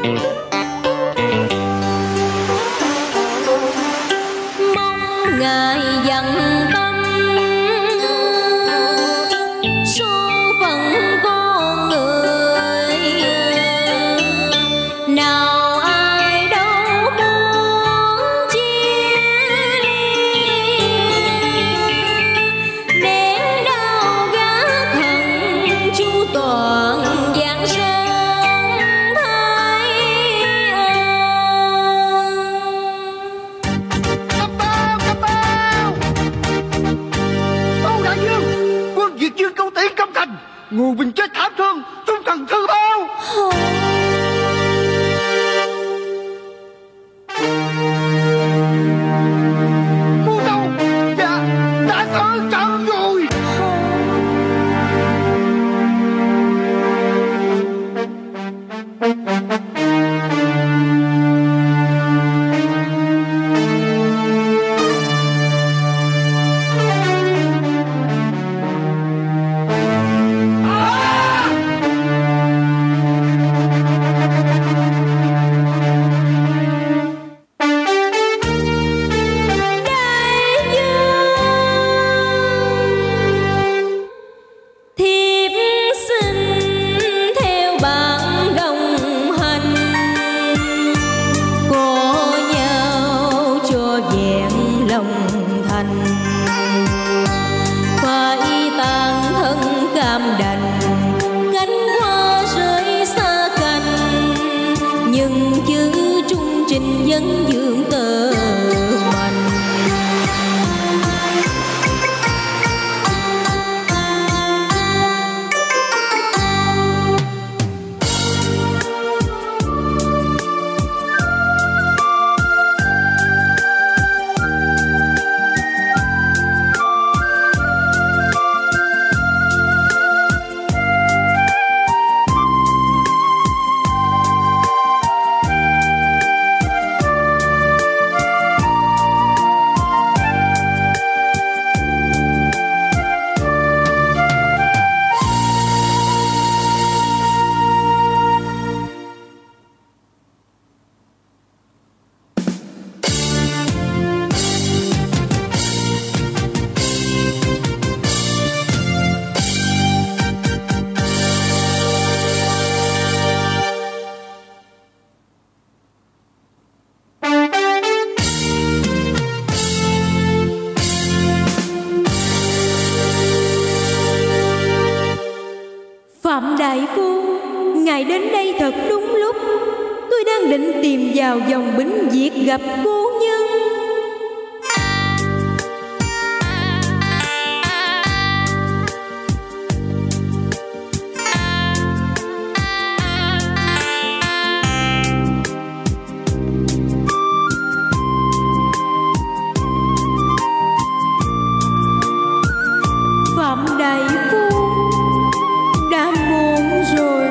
Mong ngài dặn tâm số phận con người, nào ai đâu muốn chia ly, nén đau gác thần chu toàn giang sơn thái ân. Cấp báo, cấp báo. Tâu đại dương, quân Việt Dương Câu Tiễn công thành, Ngô Bình chết thảm thương, trung thần thư báo. Mua đâu? Dạ, đã ở trận rồi. Thiếp xin theo bạn đồng hành, có nhau cho vẹn lòng thành, phải tàn thân cam đành, cánh hoa rơi xa cành, nhưng chữ trung trình vẫn vương tơ mạnh. Phạm đại phu, ngài đến đây thật đúng lúc. Tôi đang định tìm vào dòng binh Việt gặp cố nhân. Phạm đại phu đã muộn rồi,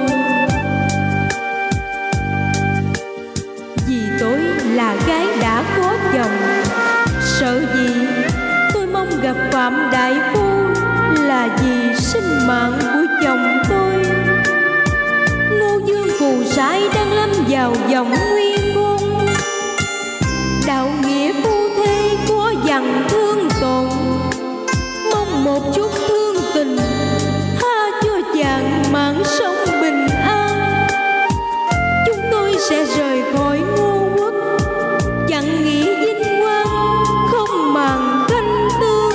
vì tôi là gái đã có chồng. Sợ gì tôi mong gặp Phạm đại phu là vì sinh mạng của chồng tôi. Ngô Dương phù sai đang lâm vào dòng nguy ngôn, đạo nghĩa phu thê có dằn thương tổn, mong một chút thương tình tha cho chàng mạng sống bình an. Chúng tôi sẽ rời khỏi Ngô Quốc, chẳng nghĩ vinh quang, không màng khanh tương.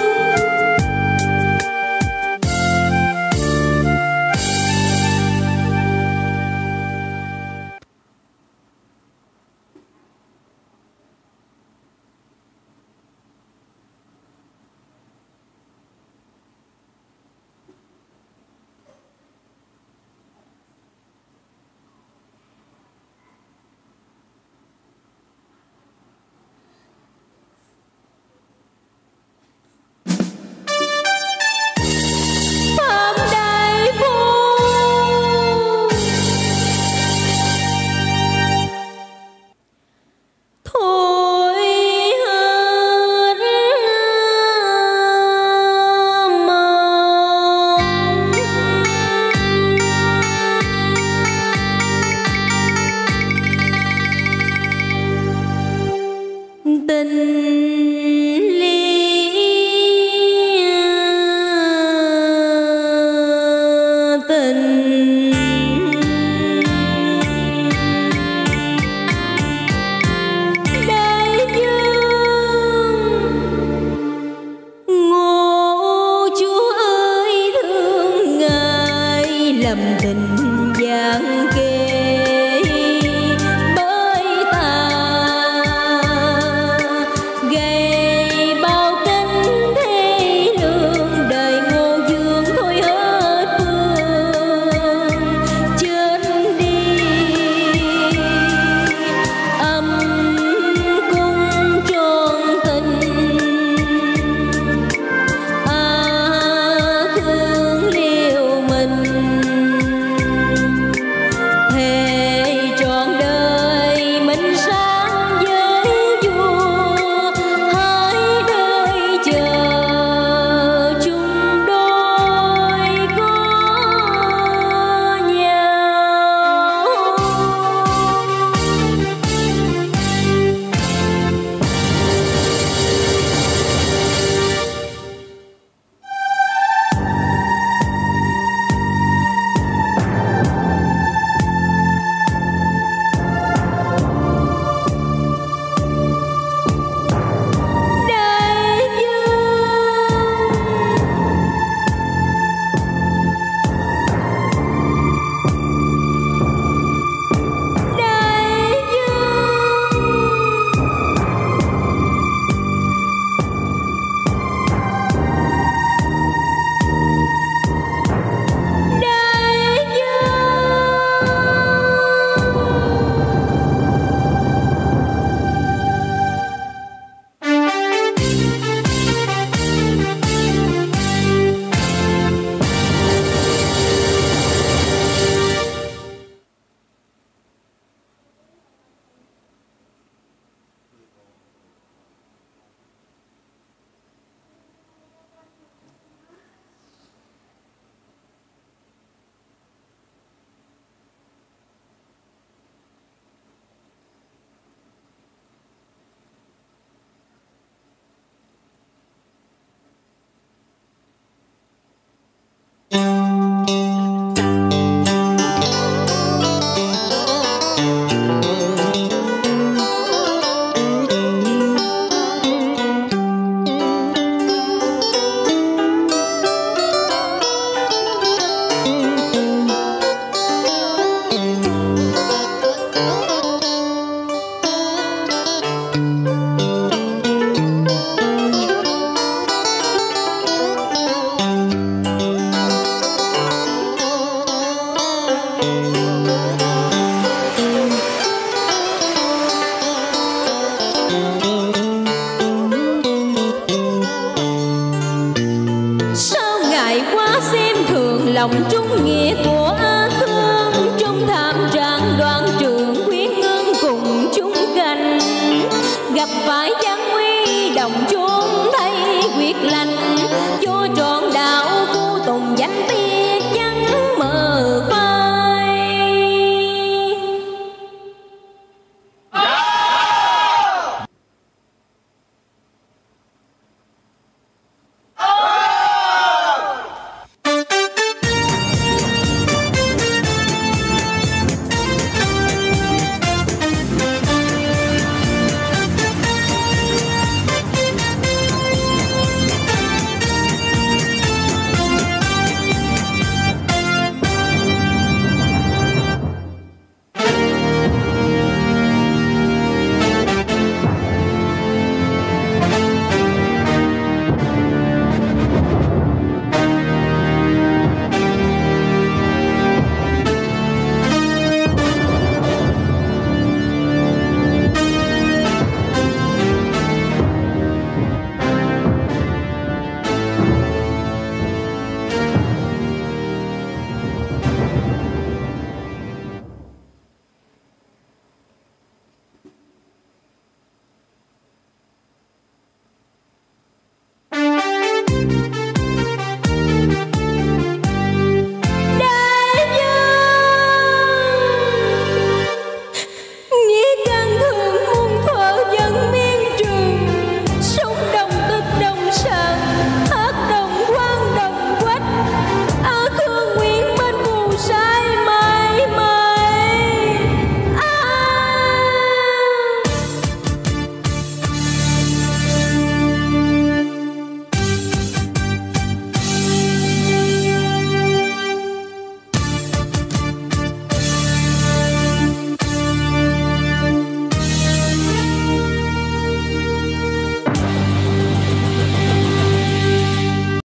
gặp phải gian nguy đồng chốn thay quyết lành